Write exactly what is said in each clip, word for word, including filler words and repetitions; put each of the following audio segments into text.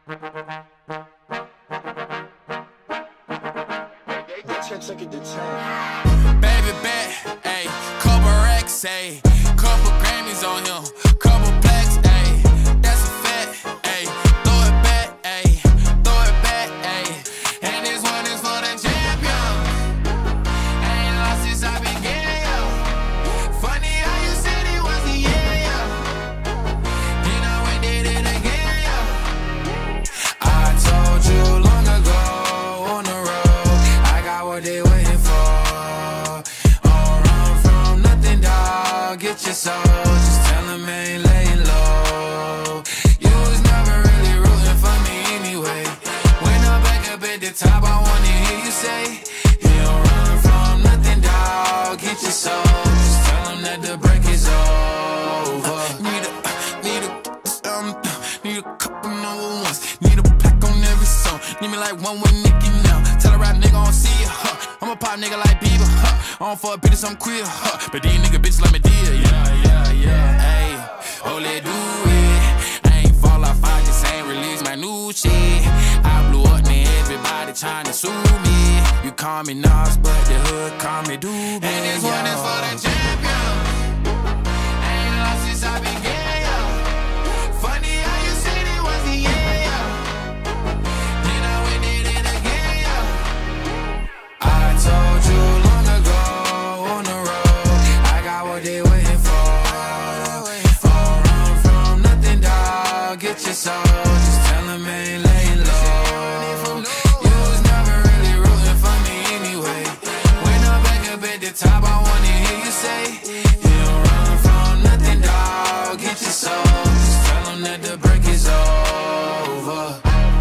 Baby bet, ayy, couple racks, ayy, couple Grammys on him, couple blacks, ayy, that's a fact, ayy, throw it back, ayy, throw it back, ayy, and this one is for the champion. Ain't lost since I began, yo. Funny how you said it was the year, yo. Then I went did it again, yo. I told you long ago on the road, I got what they waiting for. Get your soul, just tell him I ain't laying low. You was never really rooting for me anyway. When I'm back up at the top, I wanna hear you say, you don't run from nothing, dawg. Get your soul, just tell him that the break is over. Need a, need a, um, need a couple number ones. Need a pack on every song. Need me like one with Nicki now. Tell a rap nigga I don't see ya, huh. I'm a pop nigga like Bieber, huh. I don't fuck bitches, I'm queer, huh. But these nigga bitches like me deal, yeah, yeah, yeah. Ayy, oh, let do it. I ain't fall off, I just ain't release my new shit. I blew up, man, everybody tryna sue me. You call me Nas, but the hood call me Doobie. And this yeah. one is for the champion. Ain't lost since I began, yo. Funny how you said it was the year, yo. Then I went did it again, yo. I told you long ago on the road, I got what they waiting for. Don't run from nothing, dawg. Get your soul, just tell him I ain't laying low. You was never really rooting for me anyway. When I'm back up at the top, I wanna hear you say, you don't run from nothing, dawg. Get your soul, just tell him that the break is over.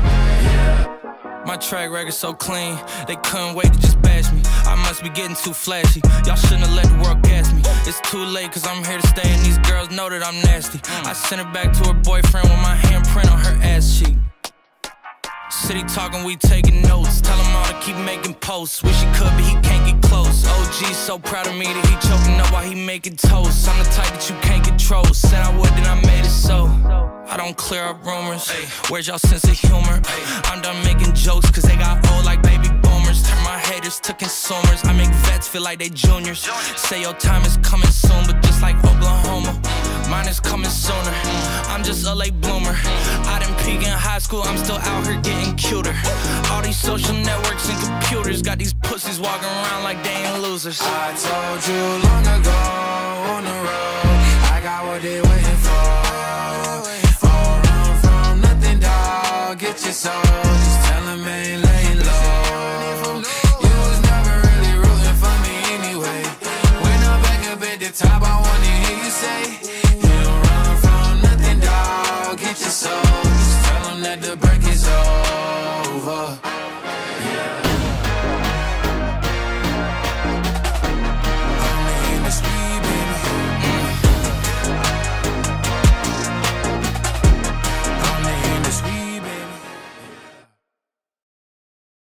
My track record so clean, they couldn't wait to just bash me. I must be getting too flashy, y'all shouldn't have let the world gas me. It's too late cause I'm here to stay and these girls know that I'm nasty. I sent her back to her boyfriend with my handprint on her ass cheek. City talking, we taking notes. Tell him all to keep making posts. Wish he could, but he can't get close. O G's so proud of me that he choking up while he making toast. I'm the type that you can't control. Said I would, then I made it so. I don't clear up rumors. Where's y'all sense of humor? I'm done making jokes cause they got old like baby boomers. Turn my haters to consumers. I make vets feel like they juniors. Say your time is coming soon, but just like Oklahoma, mine is coming sooner. I'm just a late bloomer. I didn't peak in high school, I'm still out here getting cuter. All these social networks and computers got these pussies walking around like they ain't losers. I told you long ago on the road, I got what they waiting for. Don't run from nothing, dawg. Get your soul, just tell him I ain't laying low. You was never really rooting for me anyway. When I'm back up at the top, I wanna hear you say, you don't run from nothing, dawg. Get your soul, just tell him that the break is over.